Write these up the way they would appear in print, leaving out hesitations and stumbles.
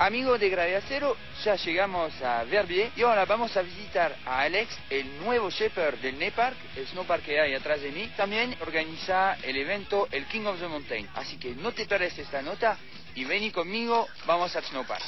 Amigos de Gradiacero, ya llegamos a Verbier y ahora vamos a visitar a Alex, el nuevo shepherd del Nepark, el snowpark que hay atrás de mí. También organiza el evento el King of the Mountain, así que no te pierdas esta nota y vení conmigo, vamos al snowpark.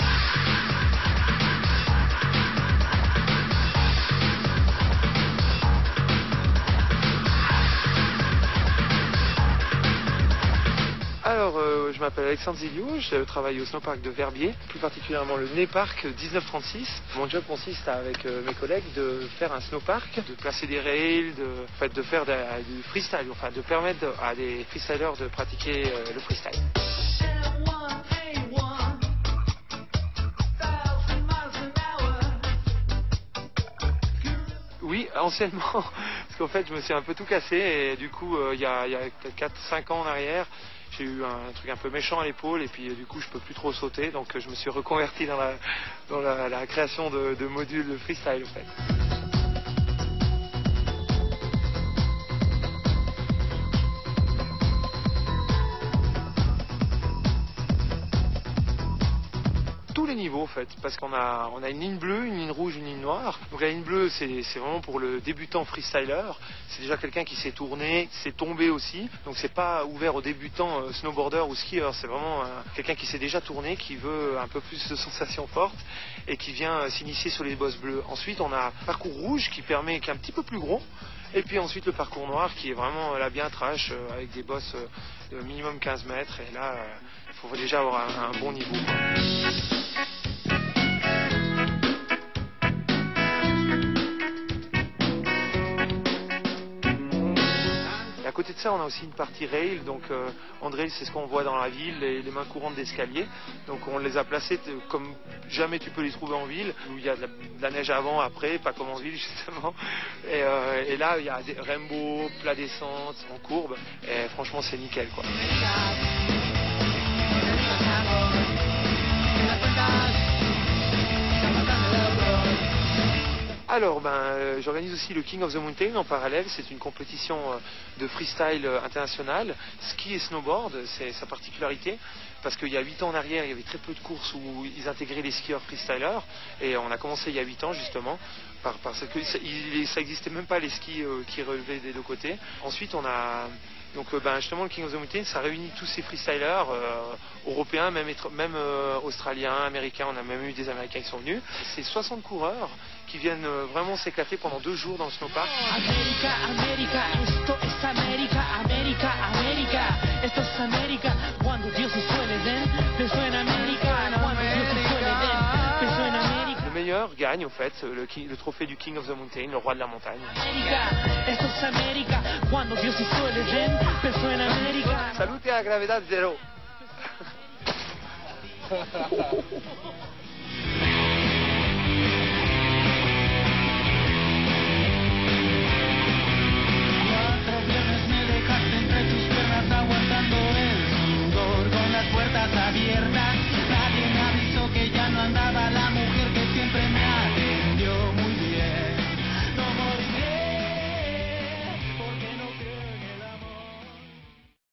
Alors, je m'appelle Alexandre Ziliou, je travaille au snowpark de Verbier, plus particulièrement le Nepark 1936. Mon job consiste avec mes collègues de faire un snowpark, de placer des rails, de faire du freestyle, enfin de permettre à des freestylers de pratiquer le freestyle. Oui, anciennement, parce qu'en fait je me suis un peu tout cassé et du coup il y a 4-5 ans en arrière, j'ai eu un truc un peu méchant à l'épaule et puis du coup je peux plus trop sauter, donc je me suis reconverti dans la création de modules de freestyle en fait. Tous les niveaux en fait, parce qu'on a une ligne bleue, une ligne rouge, une ligne noire. Donc la ligne bleue c'est vraiment pour le débutant freestyler, c'est déjà quelqu'un qui sait tourner, qui sait tomber aussi, donc c'est pas ouvert aux débutants snowboarders ou skieurs, c'est vraiment quelqu'un qui sait déjà tourner, qui veut un peu plus de sensations fortes et qui vient s'initier sur les bosses bleues. Ensuite on a un parcours rouge qui est un petit peu plus gros, et puis ensuite le parcours noir qui est vraiment là bien trash avec des bosses de minimum 15 mètres et là il faut déjà avoir un bon niveau. À côté de ça, on a aussi une partie rail. Donc, handrail, c'est ce qu'on voit dans la ville, les mains courantes d'escalier. Donc, on les a placées comme jamais tu peux les trouver en ville, où il y a de la neige avant, après, pas comme en ville justement. Et là, il y a des rainbows, plat descente, en courbe. Et franchement, c'est nickel, quoi. Alors, j'organise aussi le King of the Mountain en parallèle. C'est une compétition de freestyle international. Ski et snowboard, c'est sa particularité. Parce qu'il y a 8 ans en arrière, il y avait très peu de courses où ils intégraient les skieurs freestylers. Et on a commencé il y a 8 ans justement. Parce que ça n'existait même pas les skis qui relevaient des deux côtés. Ensuite, on a... Donc justement le King of the Mountain, ça réunit tous ces freestylers européens, même australiens, américains, on a même eu des américains qui sont venus. C'est 60 coureurs qui viennent vraiment s'éclater pendant 2 jours dans le snowpark. América, América, esto es América, América, América, esto es América, cuando Dios se suele den, pensó en América, cuando Dios se suele den, pensó en América. Le meilleur gagne au fait le trophée du King of the Mountain, le roi de la montagne. Esto es América, cuando Dios se suele den, pensó en América. Salute a gravedad zero. Entre tus piernas aguantando el sudor con las puertas abiertas.